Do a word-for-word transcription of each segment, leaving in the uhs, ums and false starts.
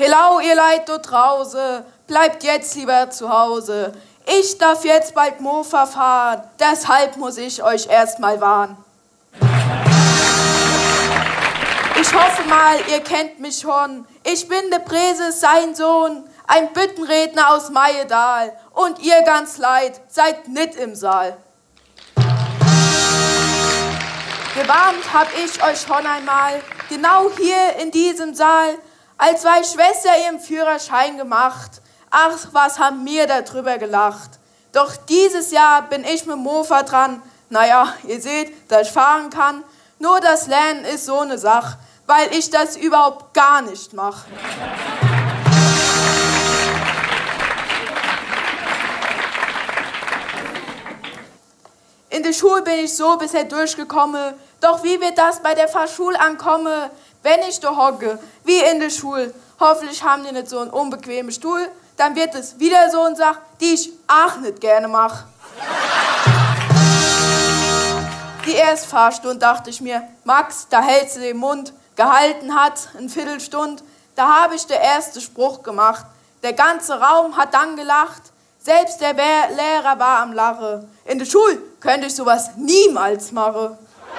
Hello, ihr Leid dort draußen, bleibt jetzt lieber zu Hause. Ich darf jetzt bald Mofa fahren, deshalb muss ich euch erstmal warnen. Ich hoffe mal, ihr kennt mich schon. Ich bin der Präses, sein Sohn, ein Büttenredner aus Mayedal. Und ihr ganz leid, seid nicht im Saal. Gewarnt hab ich euch schon einmal, genau hier in diesem Saal, als zwei Schwester ihren Führerschein gemacht. Ach, was haben wir darüber gelacht. Doch dieses Jahr bin ich mit Mofa dran. Naja, ihr seht, dass ich fahren kann. Nur das Lernen ist so eine Sache, weil ich das überhaupt gar nicht mache. In der Schule bin ich so bisher durchgekommen, doch wie wird das bei der Fahrschule ankommen, wenn ich da hocke, wie in der Schule? Hoffentlich haben die nicht so einen unbequemen Stuhl, dann wird es wieder so eine Sache, die ich auch nicht gerne mache. Die erste Fahrstunde dachte ich mir, Max, da hältst du den Mund. Gehalten hat, eine Viertelstunde, da habe ich den ersten Spruch gemacht. Der ganze Raum hat dann gelacht, selbst der Lehrer war am Lachen. In der Schule könnte ich sowas niemals machen.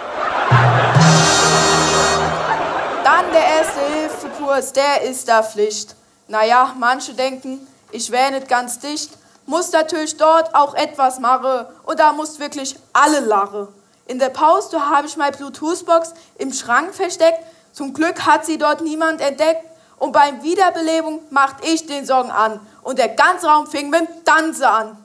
Dann der Erste-Hilfe-Kurs, der ist da Pflicht. Naja, manche denken, ich wäre nicht ganz dicht, muss natürlich dort auch etwas machen und da muss wirklich alle lachen. In der Pause habe ich meine Bluetooth-Box im Schrank versteckt. Zum Glück hat sie dort niemand entdeckt. Und beim Wiederbelebung machte ich den Song an. Und der ganze Raum fing mit dem Tanzen an.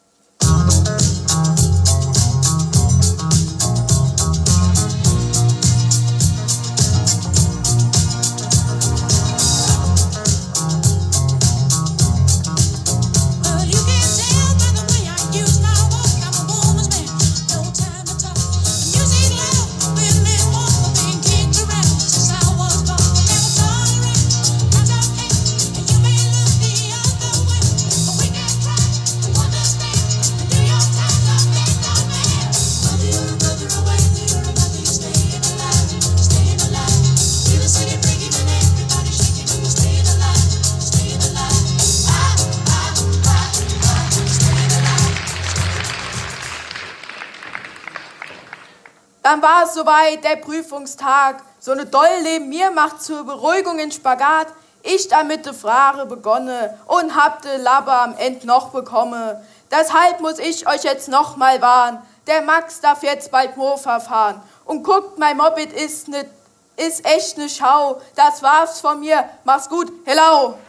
Dann war es soweit, der Prüfungstag. So eine Doll neben mir macht zur Beruhigung in Spagat. Ich damit die Frage begonnen und hab de Labbe am Ende noch bekommen. Deshalb muss ich euch jetzt noch mal warnen. Der Max darf jetzt bald Mofa fahren. Und guckt, mein Moped ist, ne, ist echt ne Schau. Das war's von mir. Mach's gut. Hello.